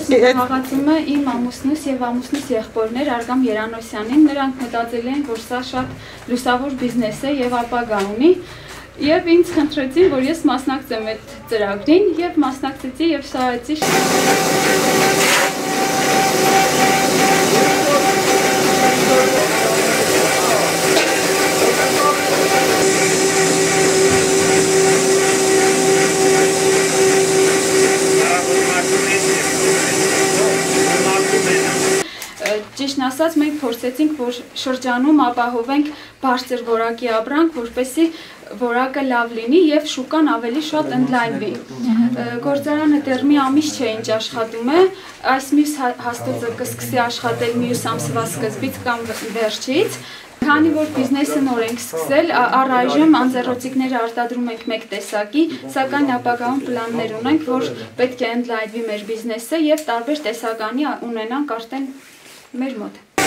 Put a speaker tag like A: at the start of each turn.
A: խաղացումը իմ ամուսնուս եւ ամուսնուս եղբորներ Արգամ Երանոսյանին, նրանք մտածել են, որ սա շատ լուսավոր բիզնես է եւ ապագա ունի, եւ ինձ խնդրեցին, որ ես մասնակցեմ այդ ծրագրին եւ մասնակցեցի եւ շահեցի։ Ճիշտն ասած, մենք փորձեցինք, որ շրջանում ապահովենք բարձր որակի ապրանք, որպեսզի որակը լավ լինի եւ շուկան ավելի շատ ընդլայնվի։ Գործարանը դեռ մի ամիս չէ ինչ աշխատում է, այս մյուս հաստոցը կսկսի աշխատել մյուս ամսվա սկզբից կամ վերջից։ Քանի որ բիզնեսը նոր ենք սկսել, առայժմ անձեռոցիկները արտադրում ենք մեկ տեսակի, սակայն ապագայում պլաններ ունենք, որ պետք է ընդլայնվի մեր բիզնեսը եւ տարբեր տեսականի ունենանք արդեն մեր մոտ։